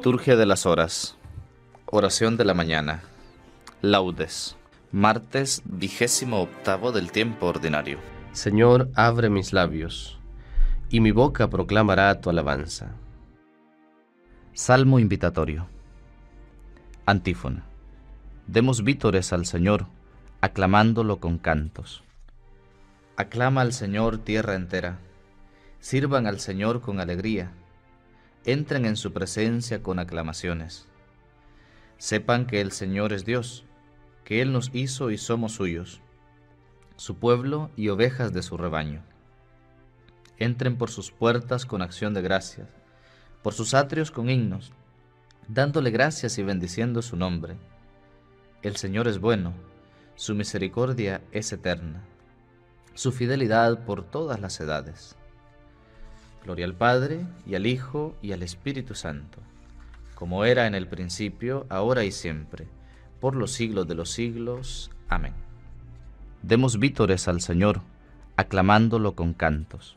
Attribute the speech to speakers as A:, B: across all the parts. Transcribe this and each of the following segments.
A: Liturgia de las Horas. Oración de la mañana. Laudes. Martes 28 del tiempo ordinario.
B: Señor, abre mis labios, y mi boca proclamará tu alabanza.
A: Salmo invitatorio. Antífona. Demos vítores al Señor, aclamándolo con cantos. Aclama al Señor tierra entera. Sirvan al Señor con alegría. Entren en su presencia con aclamaciones. Sepan que el Señor es Dios, que Él nos hizo y somos suyos, su pueblo y ovejas de su rebaño. Entren por sus puertas con acción de gracias, por sus atrios con himnos, dándole gracias y bendiciendo su nombre. El Señor es bueno, su misericordia es eterna, su fidelidad por todas las edades. Gloria al Padre, y al Hijo, y al Espíritu Santo, como era en el principio, ahora y siempre, por los siglos de los siglos. Amén. Demos vítores al Señor, aclamándolo con cantos.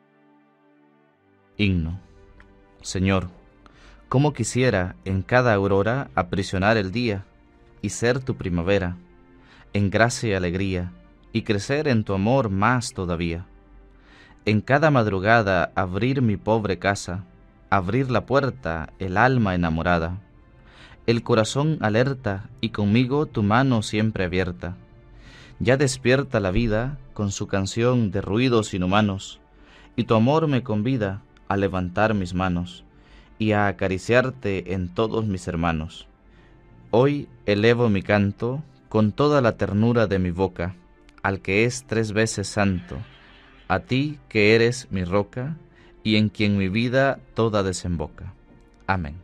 A: Himno. Señor, cómo quisiera en cada aurora aprisionar el día y ser tu primavera, en gracia y alegría, y crecer en tu amor más todavía. En cada madrugada abrir mi pobre casa, abrir la puerta, el alma enamorada, el corazón alerta y conmigo tu mano siempre abierta. Ya despierta la vida con su canción de ruidos inhumanos, y tu amor me convida a levantar mis manos y a acariciarte en todos mis hermanos. Hoy elevo mi canto con toda la ternura de mi boca, al que es 3 veces santo, a ti que eres mi roca, y en quien mi vida toda desemboca. Amén.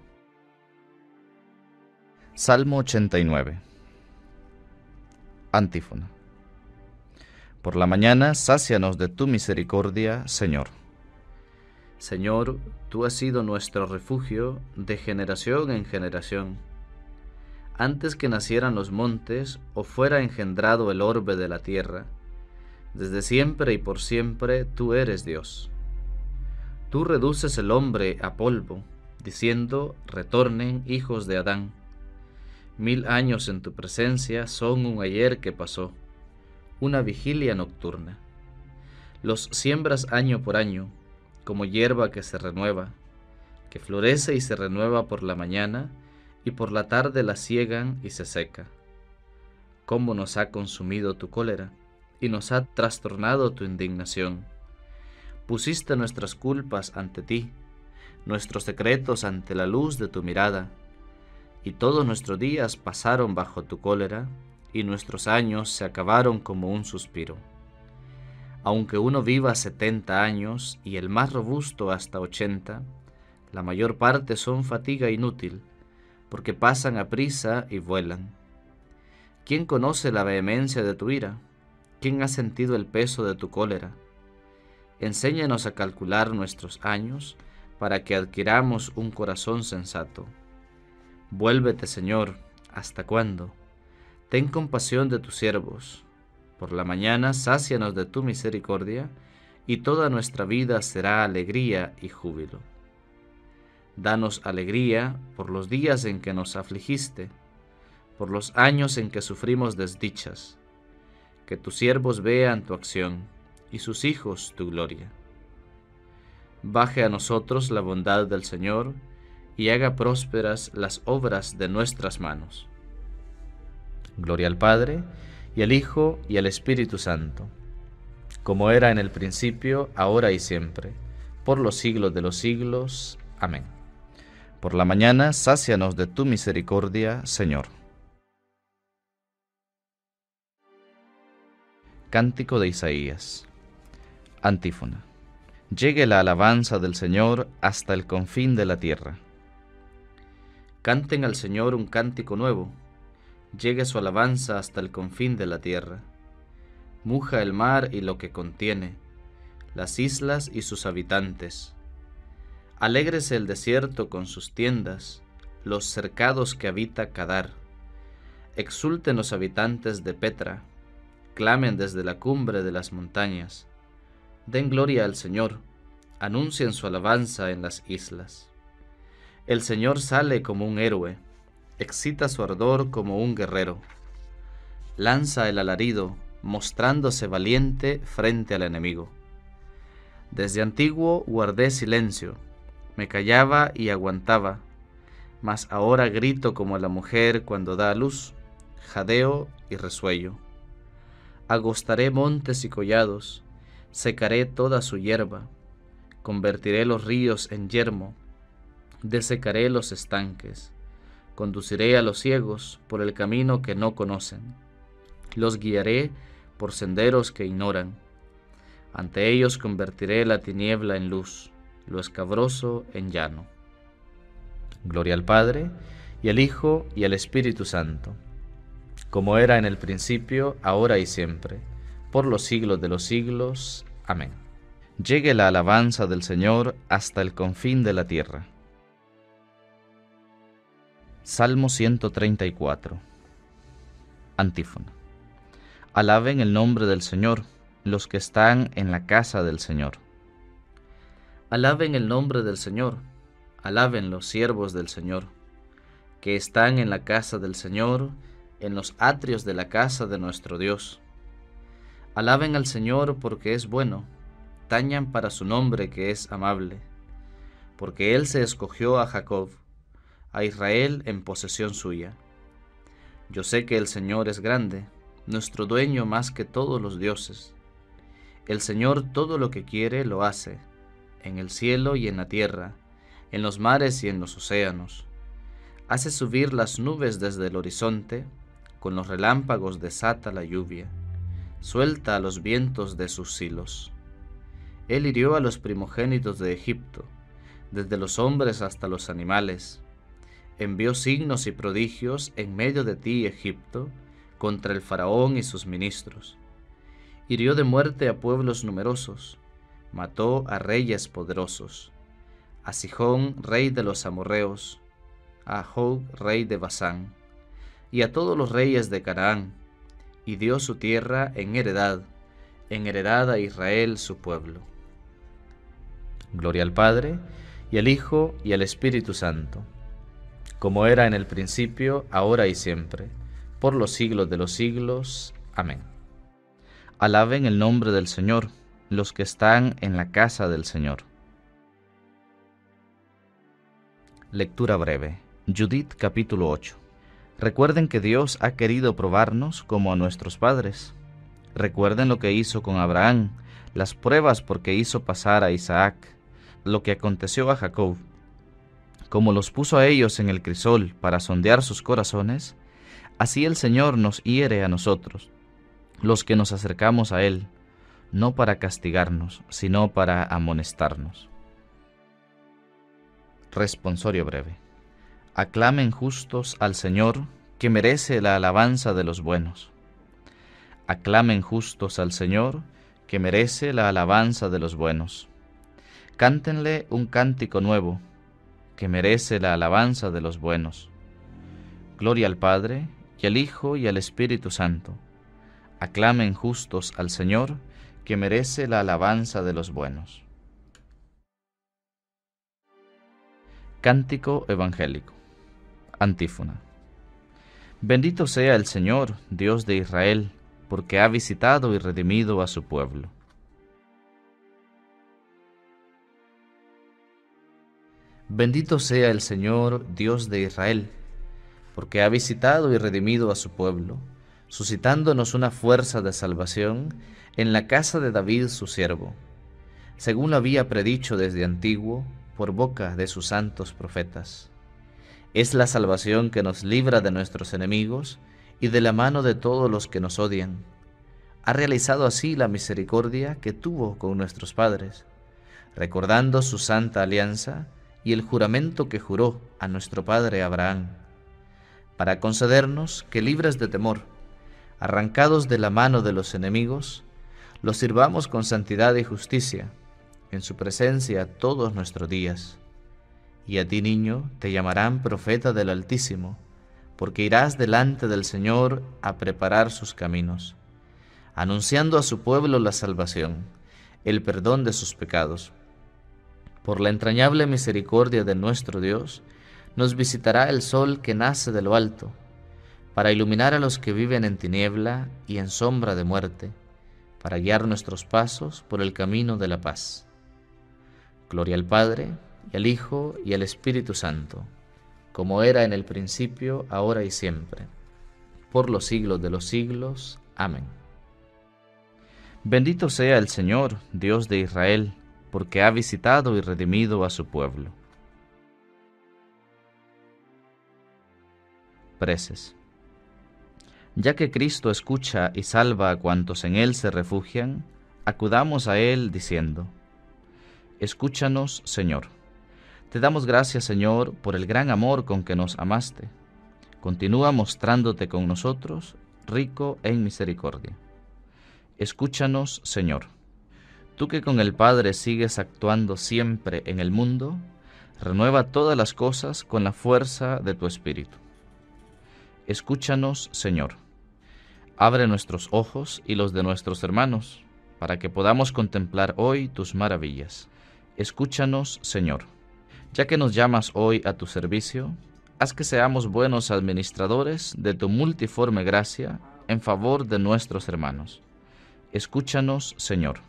A: Salmo 89. Antífona. Por la mañana, sácianos de tu misericordia, Señor. Señor, tú has sido nuestro refugio de generación en generación. Antes que nacieran los montes, o fuera engendrado el orbe de la tierra, desde siempre y por siempre tú eres Dios. Tú reduces el hombre a polvo, diciendo, retornen hijos de Adán. 1000 años en tu presencia son un ayer que pasó, una vigilia nocturna. Los siembras año por año, como hierba que se renueva, que florece y se renueva por la mañana, y por la tarde la siegan y se seca. ¿Cómo nos ha consumido tu cólera, y nos ha trastornado tu indignación? Pusiste nuestras culpas ante ti, nuestros secretos ante la luz de tu mirada, y todos nuestros días pasaron bajo tu cólera, y nuestros años se acabaron como un suspiro. Aunque uno viva 70 años, y el más robusto hasta 80, la mayor parte son fatiga inútil, porque pasan aprisa y vuelan. ¿Quién conoce la vehemencia de tu ira? ¿Quién ha sentido el peso de tu cólera? Enséñanos a calcular nuestros años, para que adquiramos un corazón sensato. Vuélvete, Señor, ¿hasta cuándo? Ten compasión de tus siervos. Por la mañana sácianos de tu misericordia, y toda nuestra vida será alegría y júbilo. Danos alegría por los días en que nos afligiste, por los años en que sufrimos desdichas. Que tus siervos vean tu acción, y sus hijos tu gloria. Baje a nosotros la bondad del Señor, y haga prósperas las obras de nuestras manos. Gloria al Padre, y al Hijo, y al Espíritu Santo, como era en el principio, ahora y siempre, por los siglos de los siglos. Amén. Por la mañana, sácianos de tu misericordia, Señor. Cántico de Isaías. Antífona. Llegue la alabanza del Señor hasta el confín de la tierra. Canten al Señor un cántico nuevo. Llegue su alabanza hasta el confín de la tierra. Muja el mar y lo que contiene, las islas y sus habitantes. Alégrese el desierto con sus tiendas, los cercados que habita Cadar. Exulten los habitantes de Petra, clamen desde la cumbre de las montañas. Den gloria al Señor, anuncien su alabanza en las islas. El Señor sale como un héroe, excita su ardor como un guerrero. Lanza el alarido, mostrándose valiente frente al enemigo. Desde antiguo guardé silencio, me callaba y aguantaba, mas ahora grito como la mujer cuando da a luz, jadeo y resuello. Agostaré montes y collados, secaré toda su hierba, convertiré los ríos en yermo, desecaré los estanques, conduciré a los ciegos por el camino que no conocen, los guiaré por senderos que ignoran. Ante ellos convertiré la tiniebla en luz, lo escabroso en llano. Gloria al Padre, y al Hijo, y al Espíritu Santo, como era en el principio, ahora y siempre, por los siglos de los siglos. Amén. Llegue la alabanza del Señor hasta el confín de la tierra. Salmo 134. Antífona. Alaben el nombre del Señor los que están en la casa del Señor. Alaben el nombre del Señor, alaben los siervos del Señor, que están en la casa del Señor, en los atrios de la casa de nuestro Dios. Alaben al Señor porque es bueno, tañan para su nombre que es amable, porque Él se escogió a Jacob, a Israel en posesión suya. Yo sé que el Señor es grande, nuestro dueño más que todos los dioses. El Señor todo lo que quiere lo hace, en el cielo y en la tierra, en los mares y en los océanos. Hace subir las nubes desde el horizonte, con los relámpagos desata la lluvia, suelta a los vientos de sus hilos. Él hirió a los primogénitos de Egipto, desde los hombres hasta los animales. Envió signos y prodigios en medio de ti, Egipto, contra el faraón y sus ministros. Hirió de muerte a pueblos numerosos, mató a reyes poderosos, a Sihón, rey de los amorreos, a Og, rey de Basán, y a todos los reyes de Canaán, y dio su tierra en heredad a Israel su pueblo. Gloria al Padre, y al Hijo, y al Espíritu Santo, como era en el principio, ahora y siempre, por los siglos de los siglos. Amén. Alaben el nombre del Señor los que están en la casa del Señor. Lectura breve. Judith capítulo 8. Recuerden que Dios ha querido probarnos como a nuestros padres. Recuerden lo que hizo con Abraham, las pruebas por que hizo pasar a Isaac, lo que aconteció a Jacob. Como los puso a ellos en el crisol para sondear sus corazones, así el Señor nos hiere a nosotros, los que nos acercamos a Él, no para castigarnos, sino para amonestarnos. Responsorio breve. Aclamen justos al Señor, que merece la alabanza de los buenos. Aclamen justos al Señor, que merece la alabanza de los buenos. Cántenle un cántico nuevo, que merece la alabanza de los buenos. Gloria al Padre, y al Hijo, y al Espíritu Santo. Aclamen justos al Señor, que merece la alabanza de los buenos. Cántico evangélico. Antífona. Bendito sea el Señor, Dios de Israel, porque ha visitado y redimido a su pueblo. Bendito sea el Señor, Dios de Israel, porque ha visitado y redimido a su pueblo, suscitándonos una fuerza de salvación en la casa de David su siervo, según lo había predicho desde antiguo por boca de sus santos profetas. Es la salvación que nos libra de nuestros enemigos y de la mano de todos los que nos odian. Ha realizado así la misericordia que tuvo con nuestros padres, recordando su santa alianza y el juramento que juró a nuestro padre Abraham, para concedernos que, libres de temor, arrancados de la mano de los enemigos, los sirvamos con santidad y justicia, en su presencia todos nuestros días. Y a ti, niño, te llamarán profeta del Altísimo, porque irás delante del Señor a preparar sus caminos, anunciando a su pueblo la salvación, el perdón de sus pecados. Por la entrañable misericordia de nuestro Dios, nos visitará el sol que nace de lo alto, para iluminar a los que viven en tiniebla y en sombra de muerte, para guiar nuestros pasos por el camino de la paz. Gloria al Padre, y al Hijo, y al Espíritu Santo, como era en el principio, ahora y siempre, por los siglos de los siglos. Amén. Bendito sea el Señor, Dios de Israel, porque ha visitado y redimido a su pueblo. Preces. Ya que Cristo escucha y salva a cuantos en Él se refugian, acudamos a Él diciendo: Escúchanos, Señor. Te damos gracias, Señor, por el gran amor con que nos amaste. Continúa mostrándote con nosotros, rico en misericordia. Escúchanos, Señor. Tú que con el Padre sigues actuando siempre en el mundo, renueva todas las cosas con la fuerza de tu Espíritu. Escúchanos, Señor. Abre nuestros ojos y los de nuestros hermanos, para que podamos contemplar hoy tus maravillas. Escúchanos, Señor. Ya que nos llamas hoy a tu servicio, haz que seamos buenos administradores de tu multiforme gracia en favor de nuestros hermanos. Escúchanos, Señor.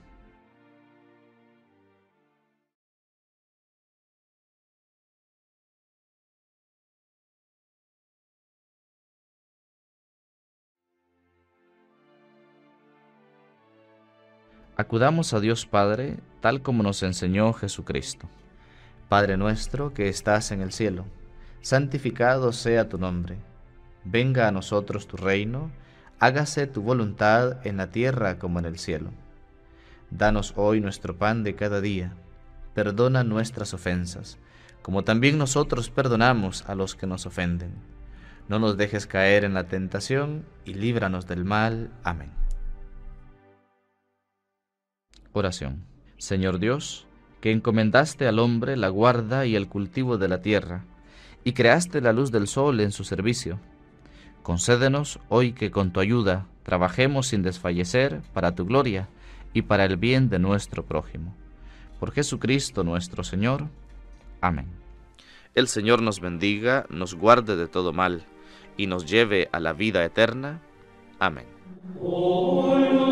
A: Acudamos a Dios Padre, tal como nos enseñó Jesucristo. Padre nuestro que estás en el cielo, santificado sea tu nombre. Venga a nosotros tu reino, hágase tu voluntad en la tierra como en el cielo. Danos hoy nuestro pan de cada día. Perdona nuestras ofensas, como también nosotros perdonamos a los que nos ofenden. No nos dejes caer en la tentación y líbranos del mal. Amén. Oración. Señor Dios, que encomendaste al hombre la guarda y el cultivo de la tierra, y creaste la luz del sol en su servicio, concédenos hoy que con tu ayuda trabajemos sin desfallecer para tu gloria y para el bien de nuestro prójimo. Por Jesucristo nuestro Señor. Amén. El Señor nos bendiga, nos guarde de todo mal, y nos lleve a la vida eterna. Amén.